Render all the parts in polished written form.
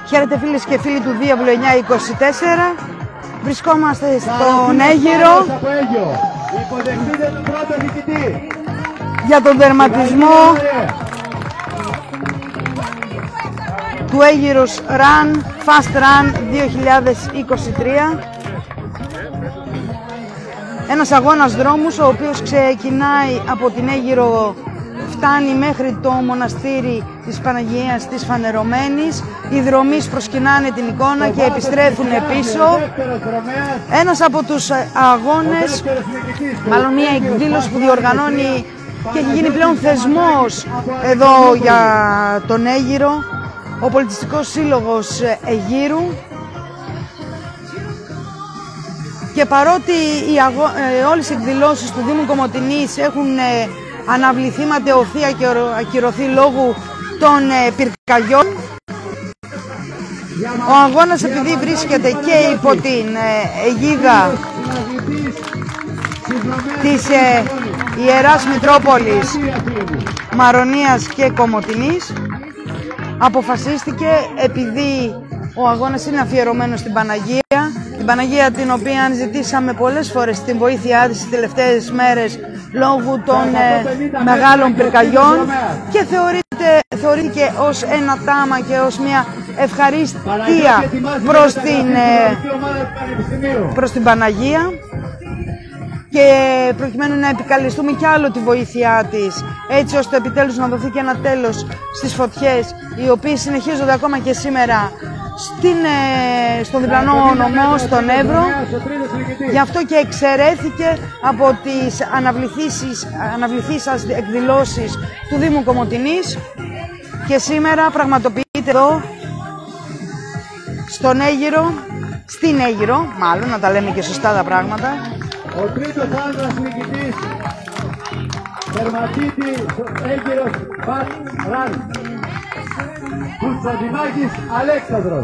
Χαίρετε φίλες και φίλοι του Διάβλου 924. Βρισκόμαστε στον Αίγυρο για τον τερματισμό του Αίγυρος Run, Fast Run 2023. Ένας αγώνας δρόμους ο οποίος ξεκινάει από την Αίγυρο, φτάνει μέχρι το μοναστήρι της Παναγίας της Φανερωμένης. Οι δρομείς προσκυνάνε την εικόνα και επιστρέφουν πίσω. Ένας από τους αγώνες, μάλλον μια εκδήλωση που διοργανώνει και έχει γίνει πλέον θεσμός εδώ για τον Αίγυρο, ο Πολιτιστικός Σύλλογος Αιγύρου. Και παρότι όλες οι εκδηλώσεις του Δήμου Κομοτηνής έχουν αναβληθεί, ματαιωθεί και ακυρωθεί λόγω των πυρκαγιών, ο αγώνας, επειδή βρίσκεται και υπό την αιγίδα της Ιεράς Μητρόπολης Μαρονίας και Κομοτηνής, αποφασίστηκε, επειδή ο αγώνας είναι αφιερωμένος στην Παναγία, την Παναγία την οποία ζητήσαμε πολλές φορές την βοήθειά της τις τελευταίες μέρες λόγω των μεγάλων πυρκαγιών, και θεωρήθηκε ως ένα τάμα και ως μια ευχαρίστια προς την Παναγία, και προκειμένου να επικαλεστούμε κι άλλο τη βοήθειά της, έτσι ώστε επιτέλους να δοθεί και ένα τέλος στις φωτιές, οι οποίες συνεχίζονται ακόμα και σήμερα στον διπλανό νομό, στον Εύρο. Γι' αυτό και εξαιρέθηκε από τις αναβληθήσεις εκδηλώσεις του Δήμου Κομοτηνής, και σήμερα πραγματοποιείται εδώ στον Αίγυρο, στην Αίγυρο, μάλλον να τα λέμε και σωστά τα πράγματα, ο τρίτος άνδρας νικητής, τερματίτη Αίγυρος Fast Run, Κουτσοδημάκης Αλέξανδρος.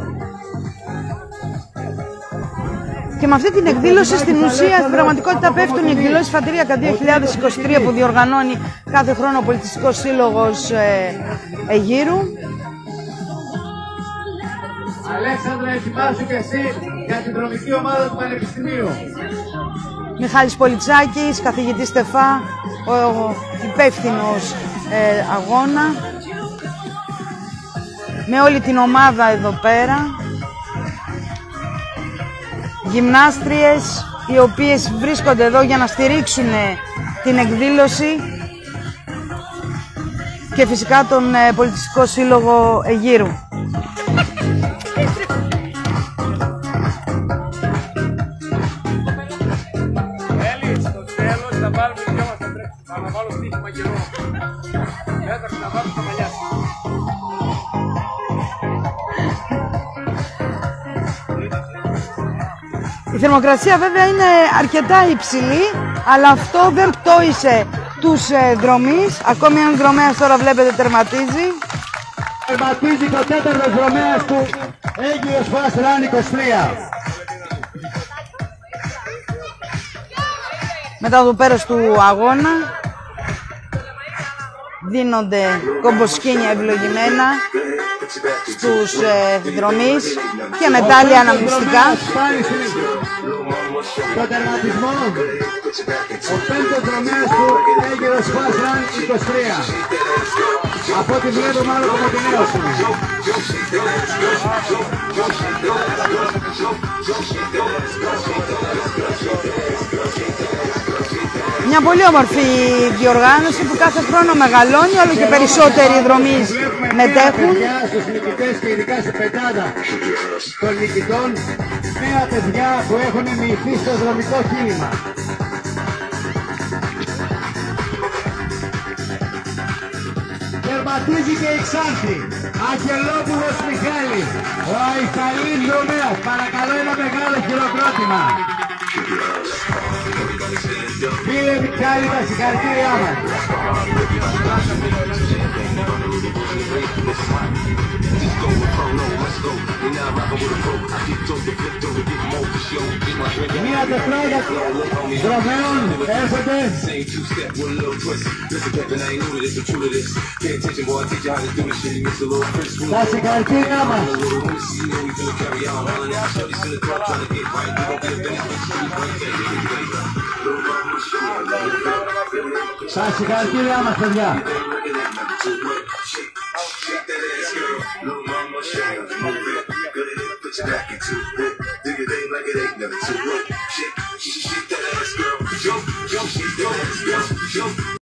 Και με αυτή την εκδήλωση στην ουσία, στην πραγματικότητα, πέφτουν οι εκδηλώσεις Φατρίακα 2023 που διοργανώνει κάθε χρόνο ο Πολιτιστικός Σύλλογος Αιγύρου. Αλέξανδρα, ετοιμάσου και εσύ για την δρομική ομάδα του Πανεπιστημίου. Μιχάλης Πολιτσάκης, καθηγητής ΤΕΦΑ, ο υπεύθυνος αγώνα, με όλη την ομάδα εδώ πέρα. Γυμνάστριες οι οποίες βρίσκονται εδώ για να στηρίξουν την εκδήλωση, και φυσικά τον Πολιτιστικό Σύλλογο Αιγύρου. Η θερμοκρασία βέβαια είναι αρκετά υψηλή, αλλά αυτό δεν πτώησε τους δρομείς. Ακόμη ένας δρομέας τώρα βλέπετε τερματίζει. Τερματίζει το τέταρτος δρομέας του Αίγυρος Fast Run 23. Μετά το πέρας του αγώνα δίνονται κομποσκήνια ευλογημένα στους δρομείς και μετάλλια αναμνηστικά. Το τερματισμό, ο πέμπτος δρομέας του Αίγυρος Fast Run 23. Από ό,τι βλέπω μάλλον Κομοτηναίος είναι. Μια πολύ όμορφη διοργάνωση που κάθε χρόνο μεγαλώνει, όλο και περισσότεροι δρομείς μετέχουν. Στους νικητές και ειδικά στην πεντάδα των νικητών, νέα παιδιά που έχουν μοιηθεί στο δρομικό κίνημα. Τερματίζει και η Ξάνθη, Αγγελόπουλος Μιχάλης, ο Αϊφαλής δρομέας. Παρακαλώ, ένα μεγάλο χειροκρότημα. Κύριε Μιχάλη, τα συγχαρητήριά μας. Μια τετράδα δρομέων έρχονται. Τα συγχαρητήριά μας. Τα συγχαρητήριά μας, παιδιά. Back into it, dig it ain't like it ain't nothing to it. Shake that ass, girl. Jump, jump, jump, jump, jump.